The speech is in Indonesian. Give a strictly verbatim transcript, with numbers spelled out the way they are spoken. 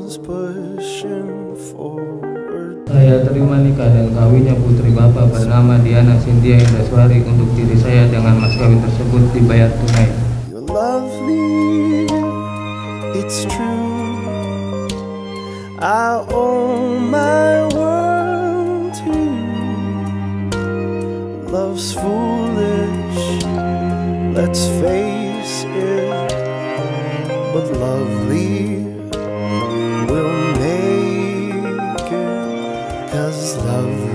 is pushing forward. Saya terima nikah dan kawinnya putri Bapak bernama Diana Cynthia Indaswari untuk diri saya dengan mas kawin tersebut dibayar tunai. You're lovely, it's true. I owe my world to you. Love's foolish, let's face it, but lovely will make it, 'cause love